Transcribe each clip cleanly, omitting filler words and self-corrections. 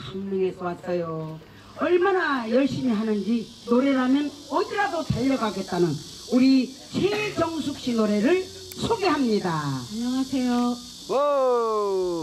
강릉에서 왔어요. 얼마나 열심히 하는지 노래라면 어디라도 달려가겠다는 우리 최정숙 씨 노래를 소개합니다. 안녕하세요. 오.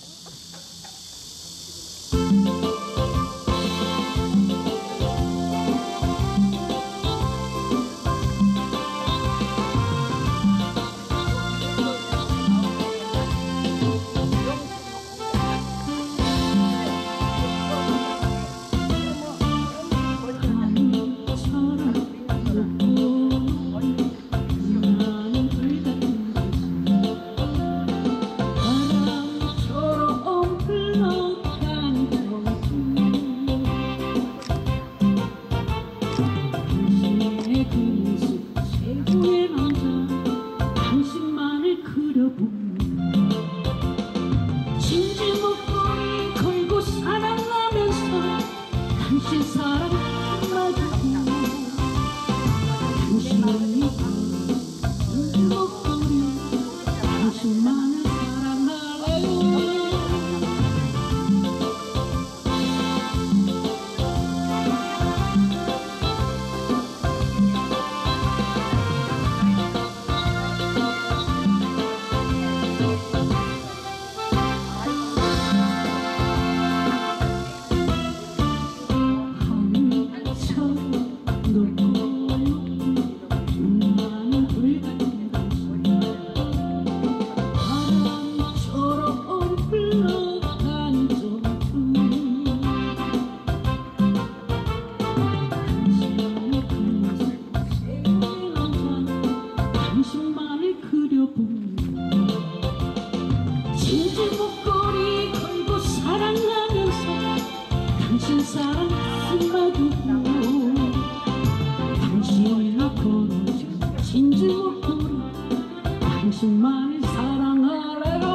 당신만을 사랑하래요.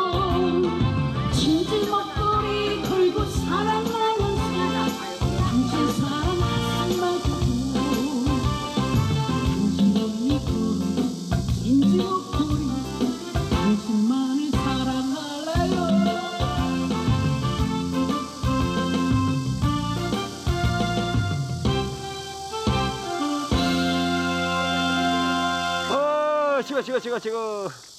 진지 목걸이 걸고 사랑하면서 당신 사랑 가슴마저도 당신이 걸어 진지 목걸이 당신만을 사랑하래요. 치고